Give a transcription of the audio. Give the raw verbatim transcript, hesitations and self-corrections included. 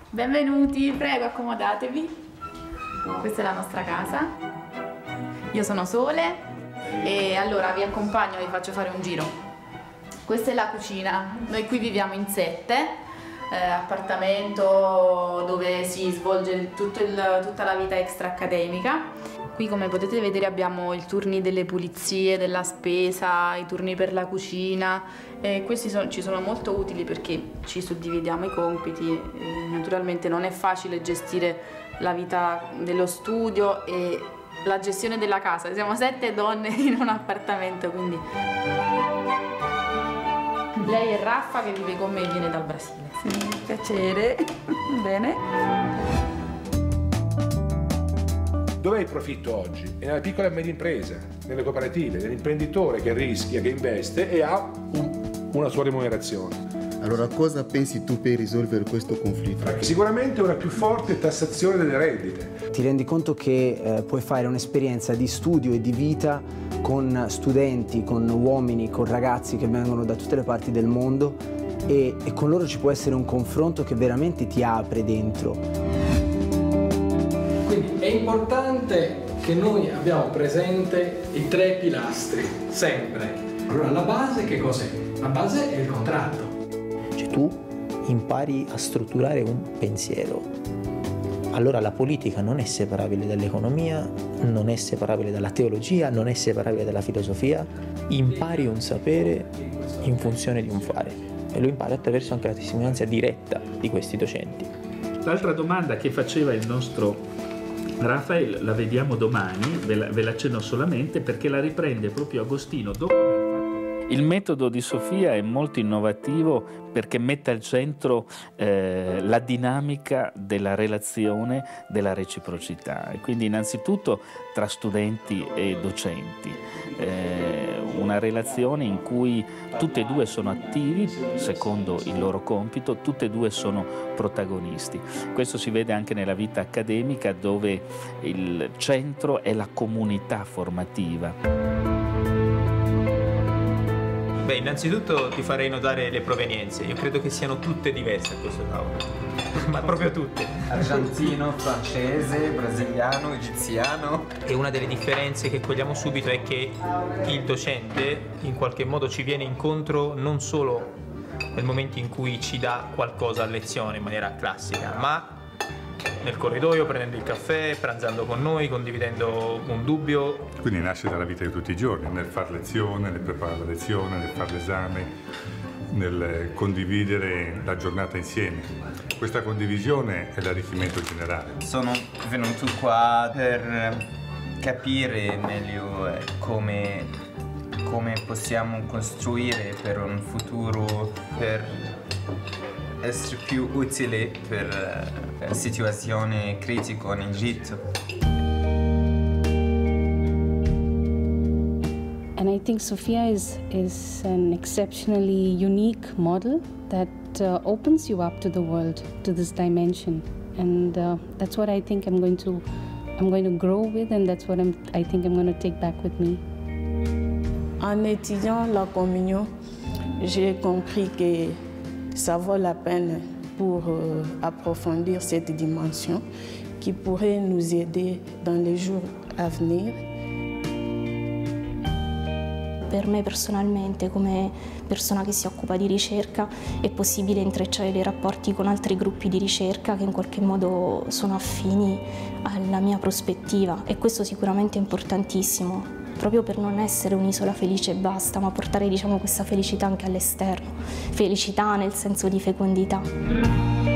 Benvenuti, prego, accomodatevi. Questa è la nostra casa. Io sono Sole e allora vi accompagno, vi faccio fare un giro. Questa è la cucina. Noi qui viviamo in sette, eh, appartamento dove si svolge tutto il, tutta la vita extra accademica. Qui, come potete vedere, abbiamo i turni delle pulizie, della spesa, i turni per la cucina. E questi sono, ci sono molto utili perché ci suddividiamo i compiti. E naturalmente non è facile gestire la vita dello studio e la gestione della casa. Siamo sette donne in un appartamento, quindi... Lei è Raffa, che vive con me e viene dal Brasile. Sì, piacere. Bene. Dov'è il profitto oggi? È nella piccola e media impresa, nelle cooperative, nell'imprenditore che rischia, che investe e ha un, una sua remunerazione. Allora cosa pensi tu per risolvere questo conflitto? Sicuramente una più forte tassazione delle rendite. Ti rendi conto che eh, puoi fare un'esperienza di studio e di vita con studenti, con uomini, con ragazzi che vengono da tutte le parti del mondo e, e con loro ci può essere un confronto che veramente ti apre dentro. Quindi è importante che noi abbiamo presente i tre pilastri, sempre. Allora la base che cos'è? La base è il contratto. Cioè tu impari a strutturare un pensiero. Allora la politica non è separabile dall'economia, non è separabile dalla teologia, non è separabile dalla filosofia. Impari un sapere in funzione di un fare e lo impari attraverso anche la testimonianza diretta di questi docenti. L'altra domanda che faceva il nostro Rafael la vediamo domani, ve la, ve la accenno solamente perché la riprende proprio Agostino. Dopo aver fatto... Il metodo di Sofia è molto innovativo perché mette al centro eh, la dinamica della relazione, della reciprocità. E quindi innanzitutto tra studenti e docenti. Eh, una relazione in cui tutti e due sono attivi secondo il loro compito, tutti e due sono protagonisti. Questo si vede anche nella vita accademica dove il centro è la comunità formativa. Beh, innanzitutto ti farei notare le provenienze. Io credo che siano tutte diverse a questo tavolo, ma proprio tutte. Argentino, francese, brasiliano, egiziano. E una delle differenze che cogliamo subito è che il docente in qualche modo ci viene incontro non solo nel momento in cui ci dà qualcosa a lezione in maniera classica, ma nel corridoio, prendendo il caffè, pranzando con noi, condividendo un dubbio. Quindi nasce dalla vita di tutti i giorni, nel far lezione, nel preparare la lezione, nel fare l'esame, nel condividere la giornata insieme. Questa condivisione è l'arricchimento generale. Sono venuto qua per capire meglio come, come possiamo costruire per un futuro, per essere più utile per uh, situazioni critiche in Egitto. And I think Sophia is, is an exceptionally unique model that uh, opens you up to the world, to this dimension. And uh, that's what I think I'm going to, I'm going to grow with, and that's what I'm, I think I'm going to take back with me. En étudiant la communion, j'ai compris que ça vaut la peine pour euh, approfondir cette dimension qui pourrait nous aider dans les jours à venir. Per me personalmente, come persona che si occupa di ricerca, è possibile intrecciare dei rapporti con altri gruppi di ricerca che in qualche modo sono affini alla mia prospettiva, e questo sicuramente è importantissimo, proprio per non essere un'isola felice e basta, ma portare, diciamo, questa felicità anche all'esterno, felicità nel senso di fecondità.